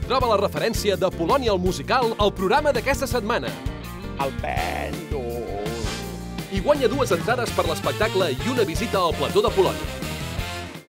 troba la referència de Polònia el musical al programa d'aquesta setmana. El pèndol. I guanya 2 entrades per l'espectacle i una visita al plató de Polònia.